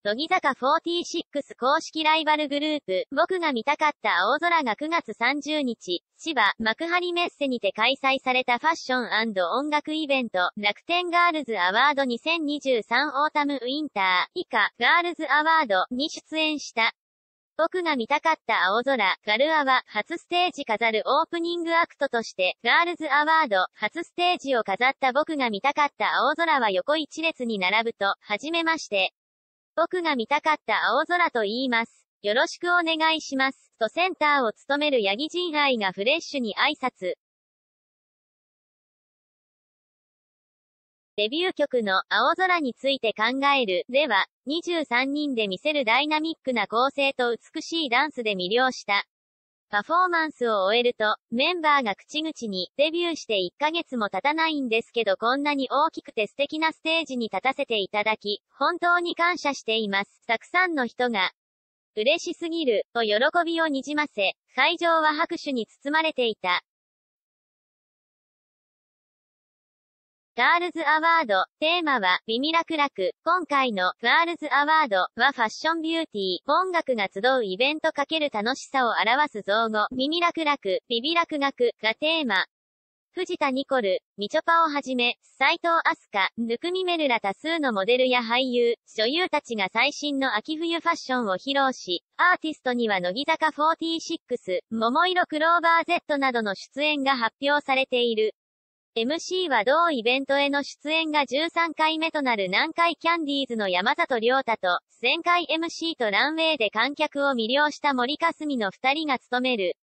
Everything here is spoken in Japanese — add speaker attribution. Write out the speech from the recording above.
Speaker 1: 乃木坂46公式ライバルグループ、僕が見たかった青空が9月30日、千葉、幕張メッセにて開催されたファッション&音楽イベント、楽天ガールズアワード2023オータムウィンター、以下、ガールズアワードに出演した。僕が見たかった青空、ガルアは、初ステージ飾るオープニングアクトとして、ガールズアワード、初ステージを飾った僕が見たかった青空は横一列に並ぶと、はじめまして。僕が見たかった青空と言います。よろしくお願いします。とセンターを務める八木仁愛がフレッシュに挨拶。デビュー曲の青空について考えるでは、23人で見せるダイナミックな構成と美しいダンスで魅了した。パフォーマンスを終えると、メンバーが口々に、デビューして1ヶ月も経たないんですけどこんなに大きくて素敵なステージに立たせていただき、本当に感謝しています。たくさんの人が、嬉しすぎる、と喜びをにじませ、会場は拍手に包まれていた。ガールズアワード、テーマは、ビミラクラク。今回の、ガールズアワードはファッションビューティー、音楽が集うイベント×楽しさを表す造語、ビミラクラク、ビビラク学がテーマ。藤田ニコル、みちょぱをはじめ、斉藤飛鳥、ぬくみめるら多数のモデルや俳優、女優たちが最新の秋冬ファッションを披露し、アーティストには乃木坂46、桃色クローバー Z などの出演が発表されている。MC は同イベントへの出演が13回目となる南海キャンディーズの山里亮太と、前回 MC とランウェイで観客を魅了した森香澄の2人が務める。